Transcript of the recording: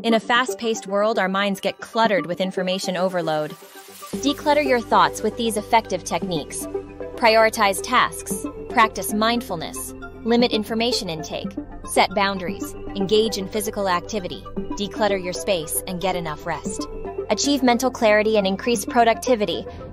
In a fast-paced world, our minds get cluttered with information overload. Declutter your thoughts with these effective techniques. Prioritize tasks, practice mindfulness, limit information intake, set boundaries, engage in physical activity, declutter your space, and get enough rest. Achieve mental clarity and increase productivity